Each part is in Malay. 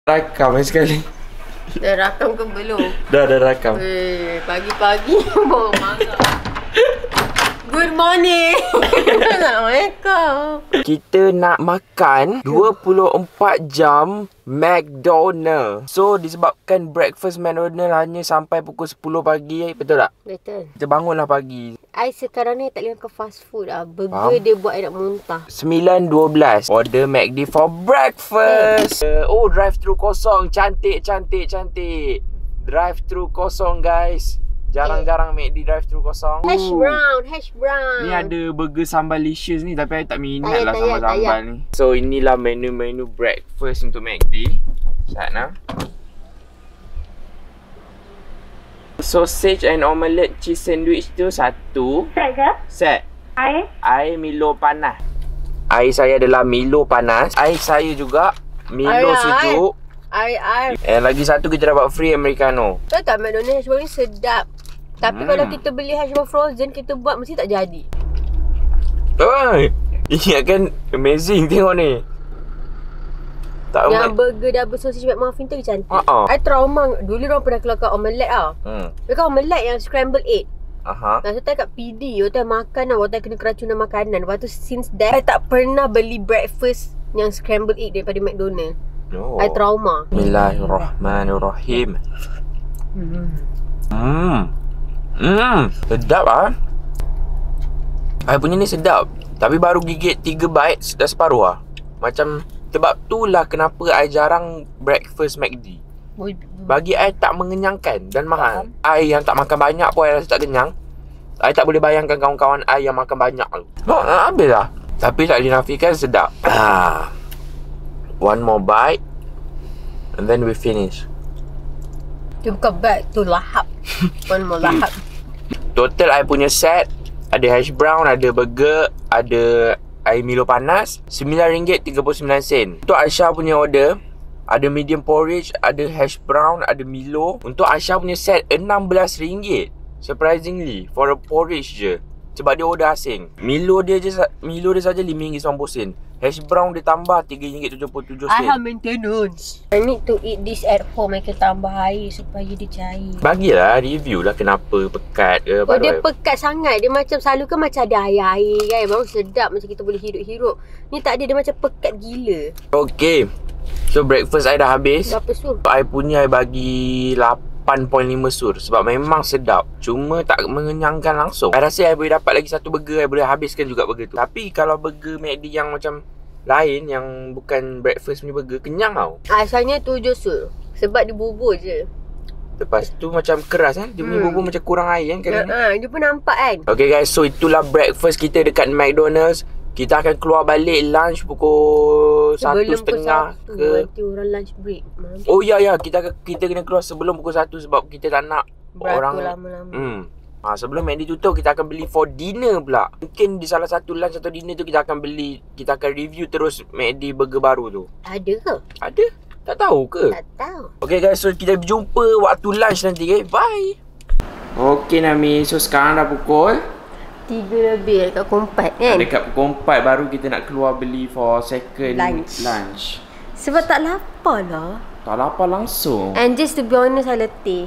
Rakam sekali. Dah rakam ke belum? Dah rakam. Pagi-pagi bawa marah. Good morning. Assalamualaikum. Kita nak makan 24 jam McDonald. So disebabkan breakfast McDonald hanya sampai pukul 10 pagi. Betul tak? Betul. Kita bangunlah pagi. I sekarang ni tak boleh makan fast food lah. Burger dia buat I nak muntah. 9.12 order McD for breakfast. Oh, drive-thru kosong. Cantik. Drive-thru kosong, guys. Jarang-jarang McD drive-thru kosong. Hash brown. Ni ada burger sambal licious ni, tapi I tak minat lah Tayar. sambal-sambal ni. So inilah menu-menu breakfast untuk McD. Sana. Sausage and omelette cheese sandwich tu satu. Set ke? Set. Air? Air Milo panas. Air saya adalah Milo panas. Air saya juga Milo sejuk. Air. And lagi satu kita dapat free Americano. Tahu tak McDonald's hash brown ni sedap. Tapi kalau kita beli hash brown frozen, kita buat mesti tak jadi. Oi, ingat kan amazing tengok ni. Tak Yang burger double sausage McMuffin tu cantik. I trauma. Dulu orang pernah keluarkan omelette tau. Dia kan omelette yang scrambled egg. Lepas tu kat PD, waktu makan lah, waktu kena keracunan makanan. Lepas tu since that, I tak pernah beli breakfast yang scrambled egg daripada McDonald's. I trauma. Bismillahirrahmanirrahim. Sedap ah. I punya ni sedap. Tapi baru gigit 3 bites dah separuh lah. Macam sebab itulah kenapa I jarang breakfast McD. Bagi I tak mengenyangkan dan mahal. I yang tak makan banyak pun I rasa tak kenyang. I tak boleh bayangkan kawan-kawan I yang makan banyak tu. Habis lah. Tapi tak dinafikan sedap. One more bite and then we finish. Dia bukan bag tu, lahap. One more lahap. Total I punya set ada hash brown, ada burger, ada air Milo panas, RM9.39. Untuk Aisyah punya order ada medium porridge, ada hash brown, ada Milo. Untuk Aisyah punya set RM16. Surprisingly for a porridge je. Sebab dia order asing. Milo dia saja RM5.90. Hash brown dia tambah RM3.77. I have maintenance. I need to eat this at home. I can tambah air supaya dia cair. Bagilah review lah kenapa pekat ke. Oh, dia pekat sangat. Dia macam selalu kan macam ada air-air kan. Baru sedap macam kita boleh hirup-hirup. Ni tak ada, dia macam pekat gila. Okay, so breakfast I dah habis. Berapa sur? I punya I bagi 8.5 sur. Sebab memang sedap. Cuma tak mengenyangkan langsung. I rasa I boleh dapat lagi satu burger. I boleh habiskan juga burger tu. Tapi kalau burger McD yang macam lain, yang bukan breakfast punya burger, kenyang tau. Asalnya 7 sur. Sebab dia bubur je. Lepas tu macam keras kan. Dia punya bubur macam kurang air kan. Dia pun nampak kan. Okay guys, so itulah breakfast kita dekat McDonald's. Kita akan keluar balik lunch pukul 1.30 ke. Nanti orang lunch break. Oh ya, kita kena keluar sebelum pukul 1 sebab kita tak nak beratur lama-lama. Sebelum McD tutup, kita akan beli for dinner pula. Mungkin di salah satu lunch atau dinner tu kita akan review terus McD burger baru tu. Ada ke? Ada? Tak tahu ke? Tak tahu. Okay guys, so kita berjumpa waktu lunch nanti. Okay, bye. Okay Nami, so sekarang dah pukul 3 lebih dekat pukul 4 kan? Dekat pukul 4 baru kita nak keluar beli for second lunch. Sebab tak lapar lah. Tak lapar langsung. And just to be honest, I letih.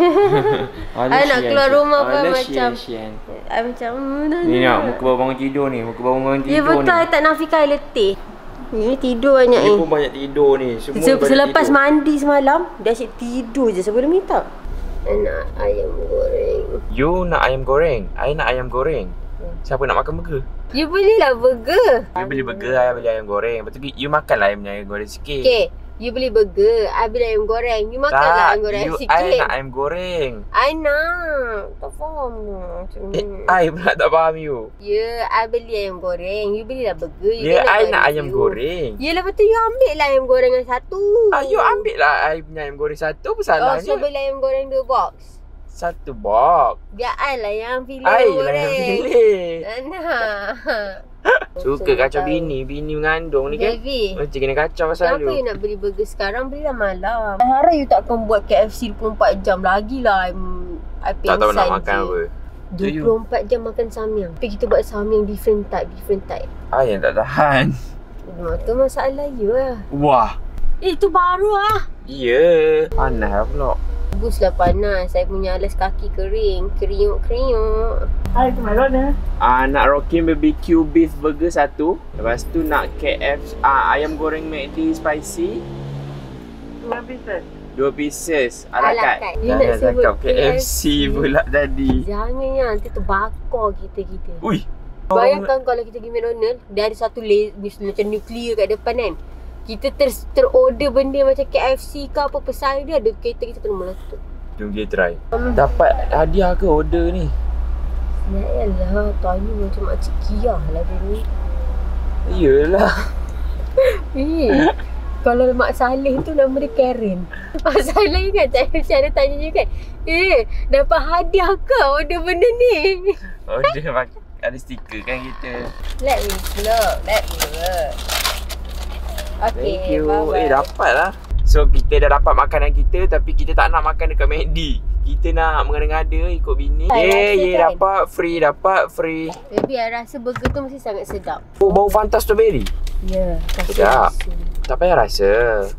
I nak keluar rumah pun macam I macam ni nak muka baru bangun tidur ni. Ya betul ni. I tak nafikan I letih. Ni tidur banyak ni. Ni pun banyak tidur ni. Selepas mandi semalam dia asyik tidur je sebelum ni tak. I nak ayam goreng. You nak ayam goreng? I nak ayam goreng. Siapa nak makan burger? You belilah burger. You beli burger, I beli ayam goreng. Lepas tu you makanlah ayam goreng sikit. Okay, you beli burger, I beli ayam goreng. You makanlah ayam goreng sikit. I nak ayam goreng. I nak. Tak faham macam ni. I pula tak faham you. Ya, I beli ayam goreng. You belilah burger. Ya, I nak ayam goreng. Ya, lepas tu you ambil lah ayam goreng yang satu. You ambil lah I punya ayam goreng satu. Apa salahnya? So beli ayam goreng 2 box. 1 box. Biar I lah yang pilih ayam goreng. I lah yang pilih. Nah. Suka kacau bini mengandung ni kan. Macam kena kacau pasal Kenapa you nak beli burger sekarang? Belilah malam. I harap you takkan buat KFC 24 jam lagi lah. I pengsan je. Tak tahu nak makan apa. 24 jam makan samyang. Tapi kita buat samyang different type. Yang tak tahan. Tu masalah you lah. Wah. Itu baru lah. Ya, panas lah pula. Baguslah panas. Saya punya alas kaki kering. Kriuk-kriuk. Hai, tu mana? Nak Rocky BBQ beef burger 1. Lepas tu nak KFC ayam goreng McD spicy 2 pieces. 2 pieces ala carte. Dia nak sebut KFC pula tadi. Jangan ya, nanti terbakar kita. Ui. Bayangkan kalau kita pergi McDonald, dia ada satu macam nuklear kat depan kan. Kita terorder benda macam KFC ke apa, pesan dia ada kereta kita kena meletup. Jom kita try. Dapat hadiah ke order ni? Yalah, tanya macam Makcik Kia lah dia ni. Iyalah. Kalau Mak Saleh tu nama dia Karen. Mak Saleh kan cara tanya je kan. Dapat hadiah ke order benda ni? Order ada stiker kan kita. Let me look. Okay, thank you. Bye-bye. Dapat lah. So kita dah dapat makanan kita, tapi kita tak nak makan dekat McD. Kita nak mengada-ngada ikut bini. Kan? Dapat free. Baby, I rasa burger tu mesti sangat sedap. Oh, bau Fanta strawberry. Ya, sedap. Tak payah rasa.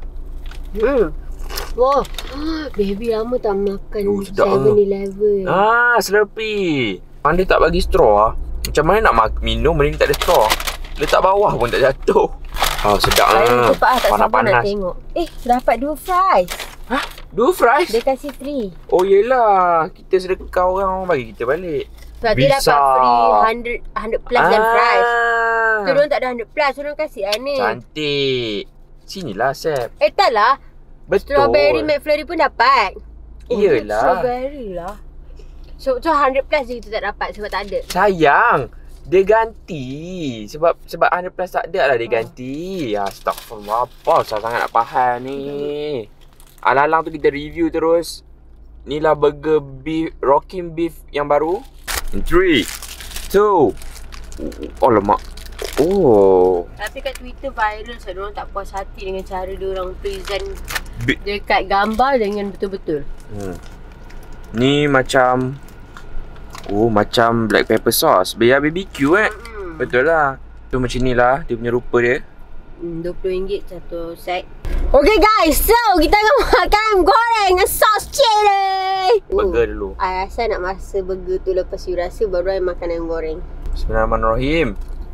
Wah, baby lama tak makan 7-Eleven. Slurpee. Dia tak bagi straw. Macam mana nak minum benda ni tak ada straw? Letak bawah pun tak jatuh. Sedap lah. Tak sabar nak tengok. Dapat 2 fries. Hah? 2 fries? Dia kasih free. Oh yelah, kita sedekah orang bagi kita balik. Berarti dapat free 100 plus dan fries. Tu diorang tak ada 100 plus, diorang kasih lah ni. Cantik. Sinilah Sep. Tak lah. Betul. Strawberry McFlurry pun dapat. Iyalah. Strawberry lah. So 100 plus je kita tak dapat sebab tak ada. Sayang, dia ganti. Sebab 100 plus tak ada lah dia ganti. Astaghfirullah, apa saya sangat nak faham ni. Alang-alang tu kita review terus. Inilah burger beef, Rocking Beef yang baru. 3, 2. Oh lemak. Tapi kat Twitter viral sebab diorang tak puas hati dengan cara diorang present dekat gambar dengan betul-betul. Ni macam macam black pepper sauce. Biar BBQ Betul lah. Tu macam ni lah dia punya rupa dia. RM20 satu set. Okay guys, so kita akan makan goreng dengan sos cili. Burger dulu. I rasa nak masa burger tu lepas you rasa baru I makan yang goreng. Bismillahirrahmanirrahim.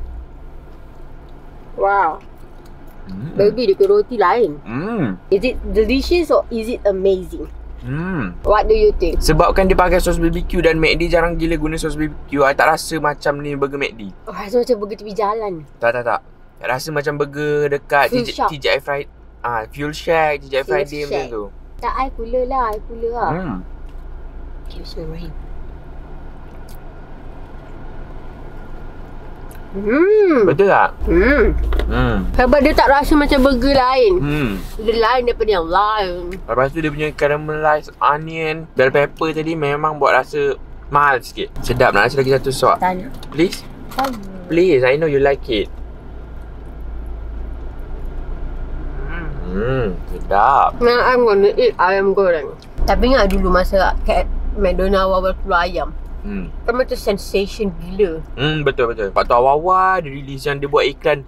Wow. Baby, dia ke roti lain. Is it delicious or is it amazing? What do you think? Sebabkan dia pakai sos BBQ dan McD jarang gila guna sos BBQ. I tak rasa macam ni burger McD. Rasa macam burger tepi jalan. Tak. Rasa macam burger dekat TGI Friday. Fuel Shack, TGI Friday macam tu. Tak, I pula lah. Okay, bismillahirrahmanirrahim. Betul tak? Sebab dia tak rasa macam burger lain. Dia lain daripada yang lain. Lepas tu dia punya caramelized onion, bell pepper tadi memang buat rasa mahal sikit. Sedap. Nak rasa lagi satu sos. Tanya. Please? Tanya. Please, I know you like it. Sedap. I'm gonna eat ayam goreng. Tapi ingat dulu masa kat McDonald awal keluar ayam. Kan macam sensation gila. Betul. Lepas tu awal-awal dia release yang dia buat iklan.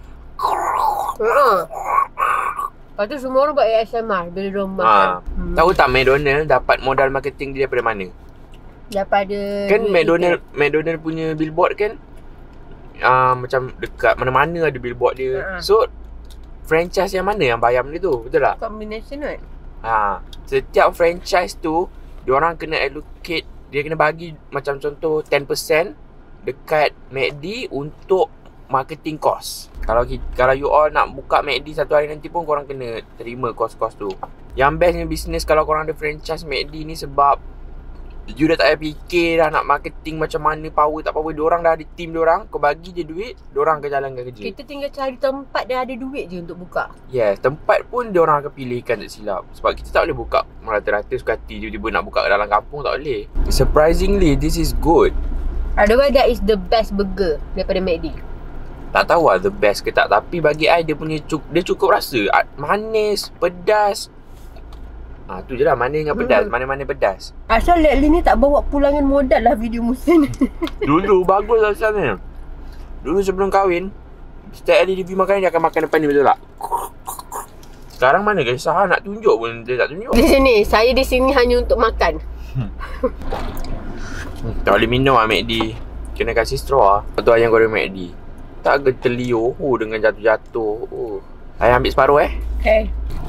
Lepas tu semua orang buat ASMR bila diorang makan. Tahu tak McDonald dapat modal marketing dia daripada mana? Daripada kan McDonald punya billboard kan macam dekat mana-mana ada billboard dia. So franchise yang mana yang bayar benda tu? Betul tak? Combination kan? Setiap franchise tu diorang kena allocate. Dia kena bagi macam contoh 10% dekat McD untuk marketing cost. Kalau you all nak buka McD satu hari nanti pun korang kena terima cost-cost tu. Yang bestnya bisnes kalau korang ada franchise McD ni sebab you dah tak payah fikir dah nak marketing macam mana, power tak power. Diorang dah ada team diorang, kau bagi je duit, diorang akan jalankan kerja. Kita tinggal cari tempat dan ada duit je untuk buka. Yes, tempat pun diorang akan pilihkan tak silap. Sebab kita tak boleh buka merata-rata suka hati tiba-tiba nak buka dalam kampung, tak boleh. Surprisingly, this is good. Otherwise, that is the best burger daripada McD. Tak tahu lah the best ke tak, tapi bagi I dia punya dia cukup rasa. Manis, pedas. Tu je lah, manis dengan pedas. Mana-mana pedas. Asal lately ni tak bawa pulangan modal lah video musim ni. Dulu bagus lah asal ni. Dulu sebelum kahwin, setiap hari review makanan dia akan makan depan ni, betul tak? Sekarang mana kisah nak tunjuk pun dia tak tunjuk. Di sini, saya di sini hanya untuk makan. Tak boleh minum lah McD. Kena kasih straw lah. Tu ayam goreng McD. Tak getelio dengan jatuh-jatuh. Ayam ambil separuh Okay.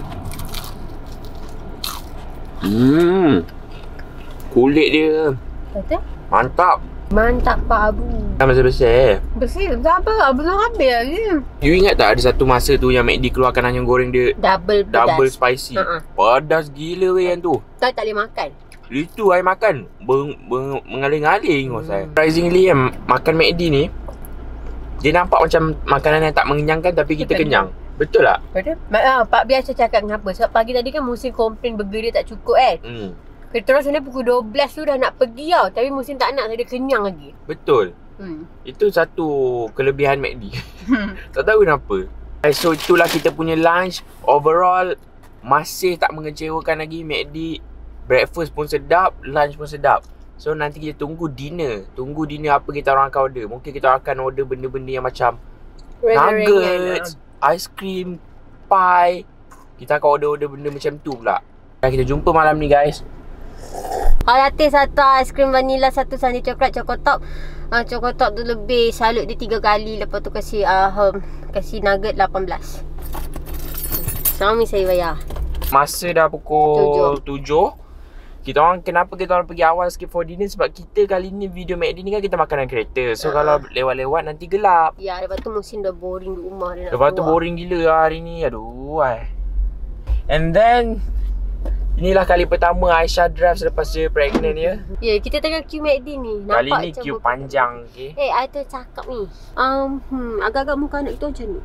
Kulit dia Betul? mantap. Mantap Pak Abu. Dah bersih-bersih. Bersih, tak apa. Belum habis lagi. You ingat tak ada satu masa tu yang McD keluarkan ayam goreng dia Double spicy. Pedas gila weh yang tu. Tak boleh makan. Itu I makan mengalir-ngalir saya. Surprisingly makan McD ni dia nampak macam makanan yang tak mengenyangkan tapi kita kenyang. Betul tak? Betul. Pak biasa cakap kenapa? Sebab pagi tadi kan Musin komplain burger dia tak cukup kan. Kita orang sebenarnya pukul 12 tu dah nak pergi tau. Tapi Musin tak nak, dia kenyang lagi. Betul. Itu satu kelebihan McD. Tak tahu kenapa. So itulah kita punya lunch. Overall masih tak mengecewakan lagi. McD breakfast pun sedap, lunch pun sedap. So nanti kita tunggu dinner. Tunggu dinner apa kita orang akan order. Mungkin kita akan order benda-benda yang macam nuggets, aiskrim, pie. Kita akan order benda macam tu pula. Dan kita jumpa malam ni guys. Latte satu aiskrim vanilla, satu sundae coklat, Cokotop. Cokotop tu lebih salut dia 3 kali. Lepas tu kasih nugget 18. Sama saya bayar. Masa dah pukul 7. Kenapa kita orang pergi awal sikit for dinner? Sebab kita kali ni video McD ni kan kita makan dalam kereta. So kalau lewat-lewat nanti gelap. Ya, lepas tu Musin dah boring di rumah dia nak lepas tu boring gila hari ni. Aduh. And then inilah kali pertama Aisyah drive selepas dia pregnant ya. Ya, kita tengah queue McD ni. Nampak kali ni queue panjang. Okay. I tercakap ni. Agak-agak muka anak kita macam ni.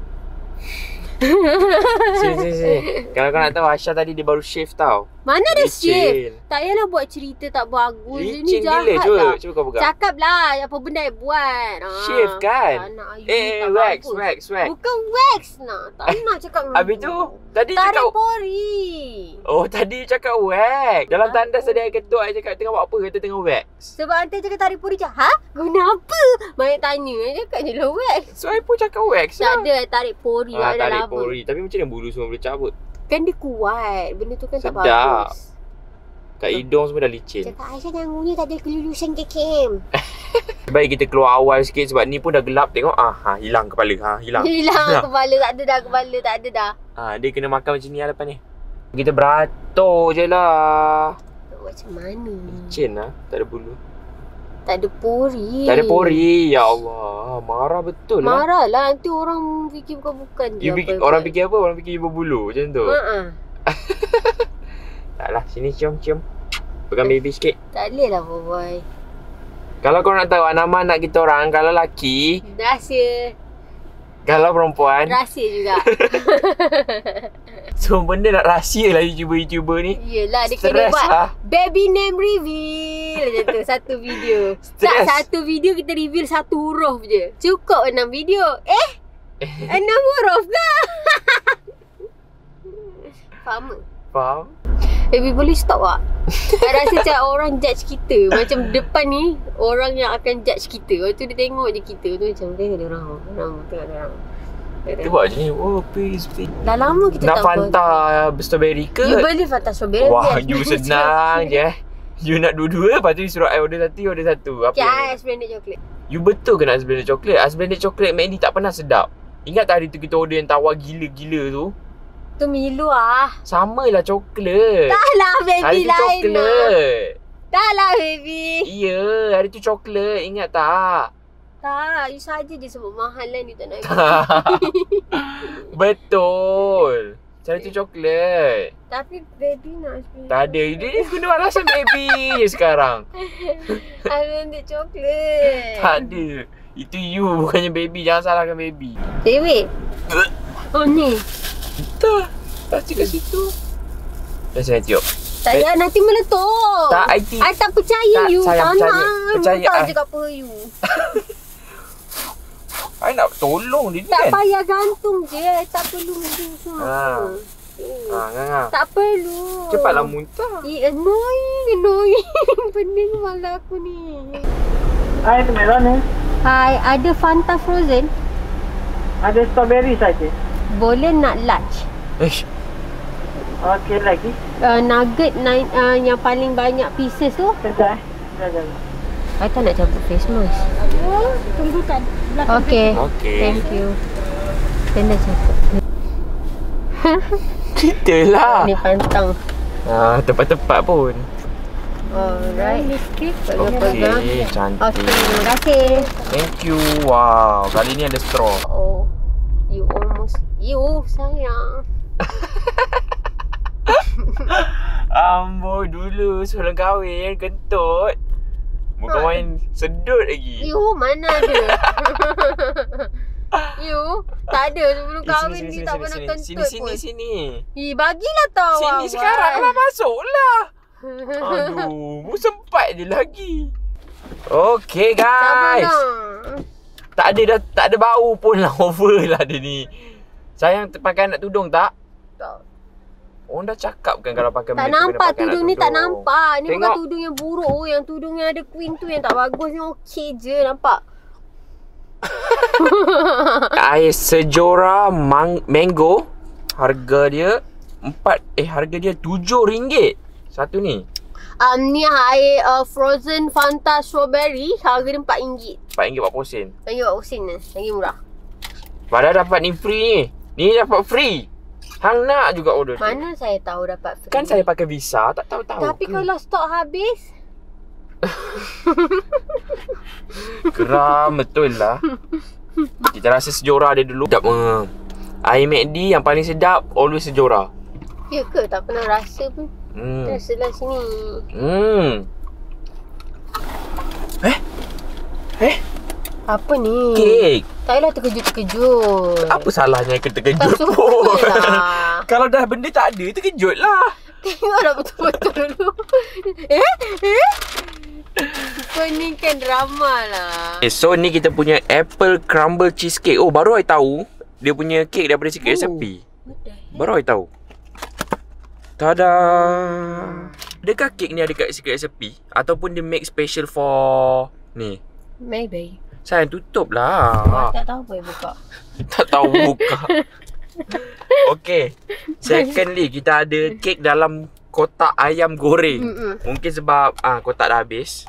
Sini. Kalau kau nak tahu Aisyah tadi dia baru shave tau. Mana ada shave? Tak payahlah buat cerita tak bagus. Licin gila. Cuba kau pegang. Cakap lah apa benda yang buat. Shave kan? Wax. Bukan wax nak. Tak nak cakap. Habis tu tadi tarik cakap pori. Oh tadi cakap wax. Dalam tandas tadi I ketuk I cakap tengah buat apa? Kata tengah wax. Sebab nanti cakap tarik pori je. Ha? Guna apa? Banyak tanya. Cakap je lah wax. So I pun cakap wax lah. Tak ada tarik pori. Tarik pori. Tapi macam mana bulu semua boleh cabut? Kan dia kuat. Benda tu kan sedap. Tak bagus. Kat hidung semua dah licin. Cakap Aisyah jangan tak ada kelulusan ke Kim. Baik kita keluar awal sikit sebab ni pun dah gelap. Tengok hilang kepala. Hilang kepala. Tak ada dah kepala. Tak ada dah. Dia kena makan macam ni lah lepas ni. Kita beratur je lah. Macam mana? Licin lah. Tak ada bulu. Tak ada pori. Tak ada pori. Ya Allah. Marah betul lah. Marah lah. Nanti orang fikir bukan je. Orang fikir apa? Orang fikir berbulu macam tu. Taklah. Sini cium. Pegang baby sikit. Tak boleh lah boy. Kalau kau nak tahu nama anak kita orang. Kalau laki rahsia. Kalau perempuan rahsia juga. Semua benda nak rahsia lah YouTuber ni. Yelah dia kena buat baby name reveal macam tu. Satu video. Satu video kita reveal 1 huruf je. Cukup 6 video. 6 huruf ke? Faham? Baby boleh stop tak? I rasa macam orang judge kita. Macam depan ni orang yang akan judge kita. Lepas tu dia tengok je kita. Tu macam tengok dia orang. Tengok dia orang. Kita buat je ni. Oh please. Dah lama kita nak tak Fanta strawberry ke? You beli Fanta strawberry. Wah you senang je. You nak dua-dua. Lepas tu you suruh I order satu. Apa Ice blended chocolate. You betul ke nak ice blended chocolate? Ice blended chocolate McD tak pernah sedap. Ingat tak hari tu kita order yang tawar gila-gila tu? Tu Milo lah. Sama lah coklat. Tak lah baby hari tu lain coklat. Tak lah baby. Ya hari tu coklat. Ingat tak? Tak, you saja je sebut mahal lah ni tak nak. Betul. Cara tu coklat. Tapi baby nak sebenarnya. Tak ada. Dia guna alasan baby je sekarang. Alasan coklat. Tak ada. Itu you bukannya baby. Jangan salahkan baby. Baby. Oh ni. Tak. Pasti kat situ. Dah saya tiup. Tak payah nanti meletup. Tak, I tak percaya tak, you. Tak nak. Percaya. Tak je kat apa you. I nak tolong dia ni tak kan. Tak payah gantung je. Tak perlu macam semua. Nganga. Tak perlu. Cepatlah muntah. Annoying. Pening kepala aku ni. Hai, itu melon Hai, ada Fanta frozen? Ada strawberry saja. Boleh nak large? Okey lagi. Nugget yang paling banyak pieces tu. Sekejap. I tak nak cabut face mask. Tunggukan. Okay. Okey. Thank you. Dan dah cabut. Kita lah. Ni pantang. Tepat-tepat pun. Alright. Pegang. Okey, cantik. Okay, terima kasih. Thank you. Wow, kali ni ada straw. Oh, you almost. You sayang. Amboi dulu sebelum kahwin kentut. Bukan main sedut lagi. You mana ada? You tak ada sebelum kahwin ni tak pernah kentut pun. Sini. Bagilah tau. Sini sekarang lah, masuklah. Aduh, mu sempat je lagi. Okay guys. Tak ada bau pun lah. Over lah dia ni. Sayang pakai anak tudung tak? Tak. Orang dah cakap kan kalau pakai tak nampak tudung ni, tak nampak. Ni Tengok. bukan tudung yang buruk. Oh, yang tudung yang ada queen tu yang tak bagus ni okey je, nampak? Air Sejoram mango. Harga dia RM7 satu ni. Ni air frozen Fanta strawberry, harga dia RM4. RM4.40. RM4 ni, lagi murah. Padahal dapat ni free ni. Ni dapat free. Hang nak juga order tu. Mana saya tahu dapat free? Kan saya pakai Visa, tak tahu-tahu. Tapi kalau stok habis, geram betul lah. Kita rasa Sejora dia dulu. Sedap. Air McD yang paling sedap always Sejora. ya ke? Tak pernah rasa pun. Rasalah sini. Apa ni? Kek. Tak payahlah terkejut-terkejut. Apa salahnya aku terkejut Tak pun? suka lah. Kalau dah benda tak ada, terkejut lah. Tengoklah betul-betul dulu. Kau ni kan drama lah. Okay, so ni kita punya apple crumble cheesecake. Oh, baru I tahu dia punya kek daripada secret recipe. Baru I tahu. Tada. Adakah kek ni ada kat secret recipe ataupun dia make special for ni? Maybe. Sayang tutup lah. Tak tahu apa yang buka. Tak tahu buka. Okay. Secondly, kita ada kek dalam kotak ayam goreng. Mungkin sebab kotak dah habis.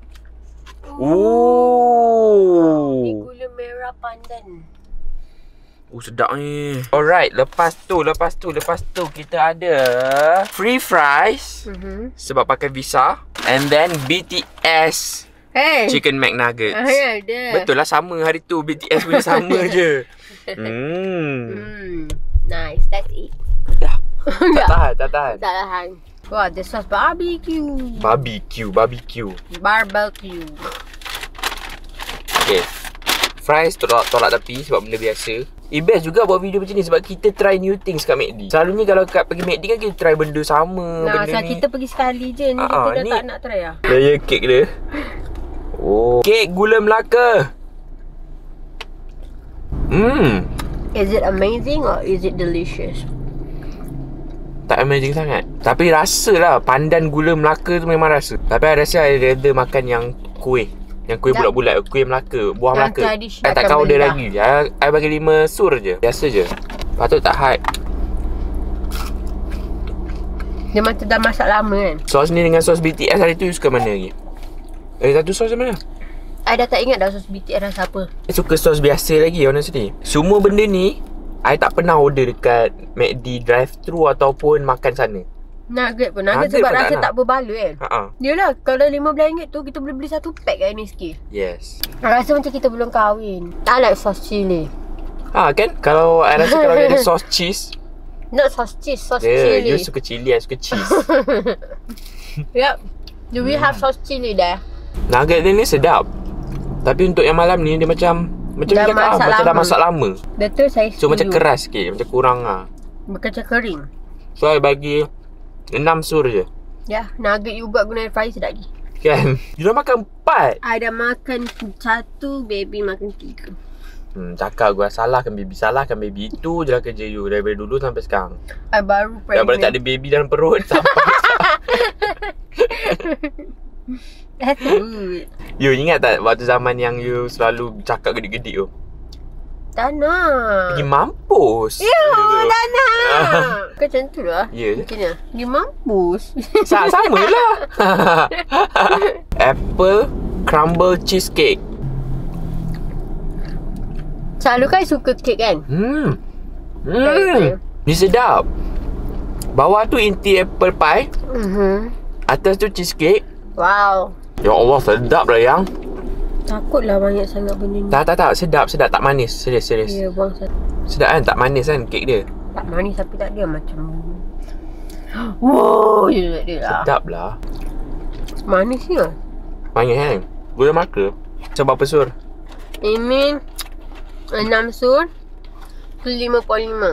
Ni gula merah pandan. Sedap ni. Alright, lepas tu kita ada free fries. Sebab pakai Visa. And then BTS Chicken McNuggets. Ada. Betul lah, sama hari tu BTS punya sama je. Nice, that's it. Tak tahan. Tak tahan. Wah, the sauce barbecue. Barbecue. Okay. Fries tolak tepi sebab benda biasa. Best juga buat video macam ni sebab kita try new things kat McD. Selalunya kalau pergi McD kan kita try benda sama. Benda ni kita pergi sekali je. Ni kita dah tak nak try lah. Layer kek dia. Oh, kek gula Melaka. Is it amazing or is it delicious? Tak amazing sangat. Tapi rasa lah pandan gula Melaka tu memang rasa. Tapi I rasa I rather makan yang kuih. Yang kuih bulat-bulat. Kuih Melaka. Buah Melaka. I tak order lagi. I bagi 5 sur je. Biasa je. Patut tak hype. Dia macam dah masak lama kan. Sos ni dengan sos BTS hari tu you suka mana lagi? Satu sos mana? I dah tak ingat dah sos BTS rasa apa. I suka sos biasa lagi honestly. Semua benda ni I tak pernah order dekat McD drive-thru ataupun makan sana. Nugget pun. Nugget sebab rasa tak berbaloi kan. Yelah, kalau RM15 tu kita boleh beli satu pack kat NSK. Yes. Rasa macam kita belum kahwin. I like sauce chili. Kan? Kalau I rasa kalau dia ada sos cheese. Not sauce cheese, sauce chili. You suka chili, I suka cheese. Yup. Do we have sauce chili there? Nugget dia ni sedap. Tapi untuk yang malam ni dia macam dah dah masak lama. Betul, saya setuju. So macam keras sikit, macam kurang lah. Macam kering. So I bagi 6 sur je. Ya, nugget you buat guna air fryer sedap lagi. Kan? You dah makan 4. I dah makan 1, baby makan 3. Cakap gua salahkan baby. Itu je lah kerja you daripada dulu sampai sekarang. I baru pregnant. Daripada tak ada baby dalam perut sampai That's good. You ingat tak waktu zaman yang you selalu cakap gedik-gedik tu? Tak nak. Pergi mampus. Ya, tak nak. Kan macam tu lah. Ya. Macam ni. Pergi mampus. Sama lah. Apple crumble cheesecake. Selalu kan suka kek kan? Ni sedap. Bawah tu inti apple pie. Atas tu cheesecake. Wow. Ya Allah, sedap lah yang. Takutlah banyak sangat benda ni. Tak. Sedap. Tak manis. Serius. Ya, buang satu. Sedap kan? Tak manis kan kek dia? Tak manis tapi tak dia macam... Wow, je dia lah. Sedap lah. Manis ni lah. Banyak kan? Gula melaka. Macam berapa sur? Ini 6 sur. Tu 5.5.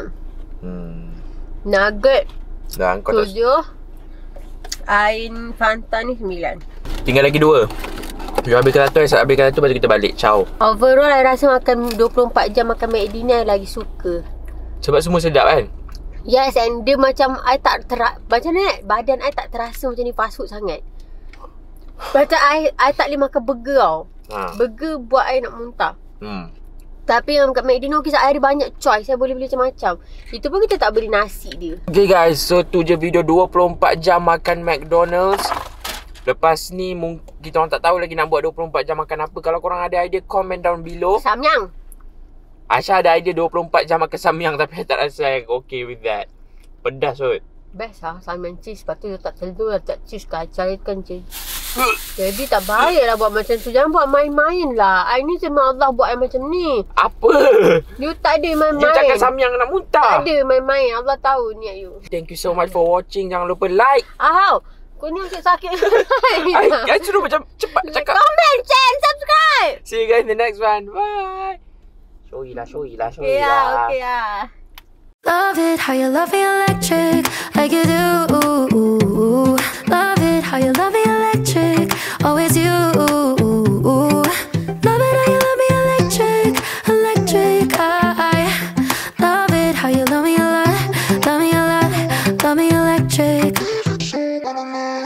Nugget Dah kau tak... 7. Ain Fanta ni 9. Tinggal lagi 2. Kita habiskan satu, baru kita balik. Ciao. Overall, I rasa makan 24 jam makan McD ni I lagi suka. Sebab semua sedap kan? Yes, and dia macam I tak macam ni, badan I tak terasa macam ni fast food sangat. Macam I tak boleh makan burger tau. Burger buat I nak muntah. Tapi yang kat McD ni okey, saya ada banyak choice. Saya boleh beli macam-macam. Itu pun kita tak beli nasi dia. Okay guys, so tu je video 24 jam makan McDonald's. Lepas ni kita orang tak tahu lagi nak buat 24 jam makan apa. Kalau korang ada idea, comment down below. Samyang. Aisyah ada idea 24 jam makan samyang, tapi I tak rasa okay with that. Pedas kot. Best lah samyang cheese. Lepas tu letak telur, letak cheese, kacarikan cheese. Jadi tak baik lah buat macam tu. Jangan buat main-main lah. I ni sama Allah buat I macam ni. Apa? You tak ada main-main. You cakap samyang nak muntah. Tak ada main-main. Allah tahu niat you. Thank you so much for watching. Jangan lupa like. Kau ni sakit. I suruh macam cepat cakap. Comment, share and subscribe. See you guys in the next one. Bye. Show lah. Okay lah. Love it how you love me electric like you do.